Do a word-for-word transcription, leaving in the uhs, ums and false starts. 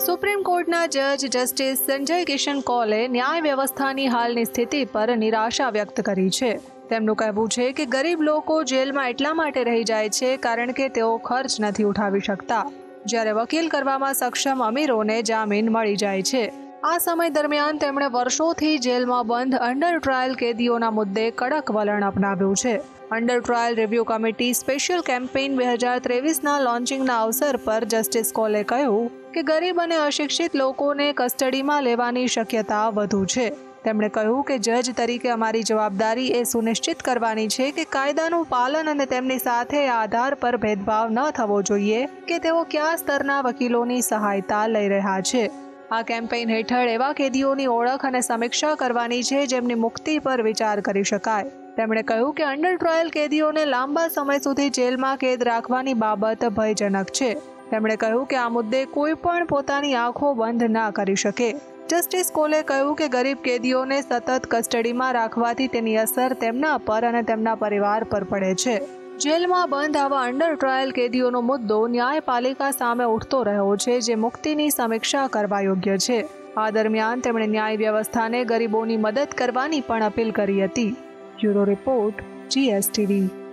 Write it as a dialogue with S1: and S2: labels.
S1: Supreme કોર્ટના જજ justice Sanjay Kishan કૌલે ન્યાય વ્યવસ્થાની હાલની સ્થિતિ પર નિરાશા વ્યક્ત કરી છે। તેમનું કહેવું છે કે ગરીબ લોકો જેલમાં એટલા માટે રહી જાય છે કારણ કે તેઓ ખર્ચ નથી ઉઠાવી શકતા, જ્યારે વકીલ કરવામાં સક્ષમ અમીરોને જામીન મળી જાય છે। આ સમય દરમિયાન તેમણે વર્ષોથી જેલમાં બંધ અંડર ટ્રાયલ કેદીઓના મુદ્દે કડક વલણ અપનાવ્યું છે। Under trial review committee special campaign બે હજાર ત્રેવીસના લોન્ચિંગના અવસર પર જસ્ટિસ કૌલે કહ્યું કે ગરીબ અને અશિક્ષિત લોકોને કસ્ટડીમાં લેવાની શક્યતા વધુ છે। તેમણે કહ્યું કે જજ તરીકે અમારી જવાબદારી એ સુનિશ્ચિત કરવાની છે કે કાયદાનું પાલન અને તેમની સાથે આ આધાર પર ભેદભાવ ન થવો જોઈએ કે તેઓ કયા સ્તરના વકીલોની સહાયતા લઈ રહ્યા છે। આ કેમ્પેઇન હેઠળ એવા કેદીઓની ઓળખ અને સમીક્ષા કરવાની છે જેમની મુક્તિ પર વિચાર કરી શકાય। તેમણે કહ્યું કે અંડર ટ્રાયલ કેદીઓને લાંબા સમય સુધી જેલમાં કેદ રાખવાની બાબત ભયજનક છે। તેમણે કહ્યું કે આ મુદ્દે કોઈ પણ પોતાની આંખો બંધ ના કરી શકે। જસ્ટિસ કૌલે કહ્યું કે ગરીબ કેદીઓને સતત કસ્ટડીમાં રાખવાથી તેની અસર તેમના પર અને તેમના પરિવાર પર પડે છે। જેલમાં બંધ આવા અંડર ટ્રાયલ કેદીઓનો મુદ્દો ન્યાયપાલિકા સામે ઉઠતો રહ્યો છે, જે મુક્તિની સમીક્ષા કરવા યોગ્ય છે। આ દરમિયાન તેમણે ન્યાય વ્યવસ્થાને ગરીબોની મદદ કરવાની પણ અપીલ કરી હતી। Bureau report, GSTV.